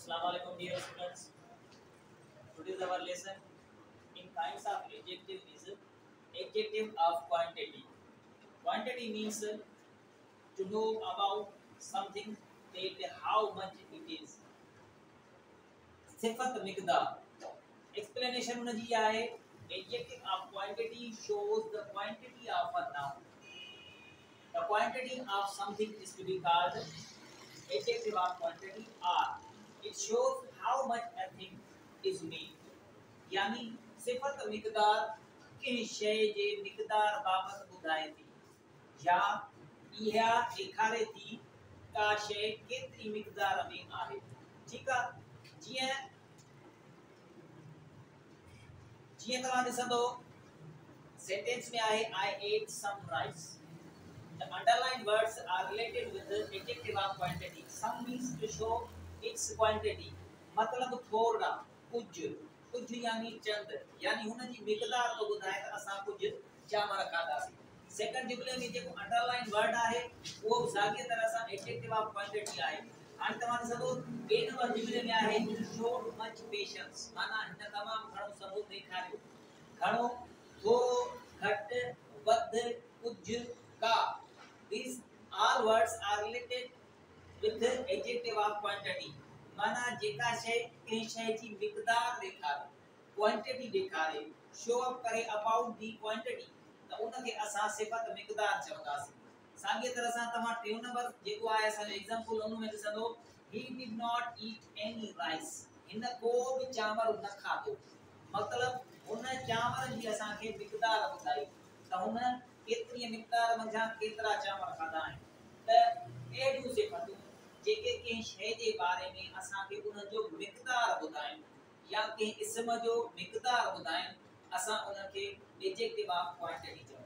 Assalamu alaikum dear students. Today's our lesson in kinds of adjective is adjective of quantity. Quantity means to know about something that how much it is. सिफत मिकदार explanation हुन जी आहे adjective of quantity shows the quantity of a noun. The quantity of something is to be called adjective of quantity or it shows how much a thing is made. यानी सिफत मिकदार किन शय जे मिकदार बाबत बुधाए थी या इहा ॾेखारे थी का शय केतिरी मिकदार में आहे। ठीक आहे, जीअं तव्हां ॾिसंदो सेंटेंस में आहे I ate some rice. The underlined words are related with the adjective of quantity. Some means to show its quantity. मतलब थोड़ा कुछ कुछ यानी चंद यानी हुन जी मिकदार तो बुधाए त असा कुछ चामर खादासी। सेकंड जुमले में जेको अंडरलाइन वर्ड आहे वो साॻी तरह सां एडजेक्टिव ऑफ क्वांटिटी आहे। हाणे तव्हां ॾिसो ॿिए नंबर जुमले में आहे शो मच पेशेंस, माना हिन तमामु घणो सबूत ॾेखारियो। घणो, थोरो, घटि, वधि, कुझु, का। These all words are related with the adjective of quantity. माना जेका शय कंहिं शय जी मिकदार ॾेखारे, क्वांटिटी ॾेखारे, शो अप करे अबाउट दी क्वांटिटी, त उनखे असां सिफ़त मिकदार चवंदासीं। साॻीअ तरह सां तव्हां टियों नंबर जेको आहे असांजो एग्जांपल उन में ॾिसंदो he did not eat any rice. हिन को बि चांवर न खाधो। मतलब उन चांवर जी असांखे मिकदार ॿुधाई त हुन केतिरी मिकदार मंझां केतिरा चांवर खाधा आहिनि। त अहिड़ियूं सिफ़तूं जेके कंहिं शइ जे बारे में असांखे उन जो मिकदार ॿुधाइनि या कंहिं इस्म जो मिकदार ॿुधाइनि, असां उनखे एडजेक्टिव ऑफ क्वांटिटी चवंदा आहियूं।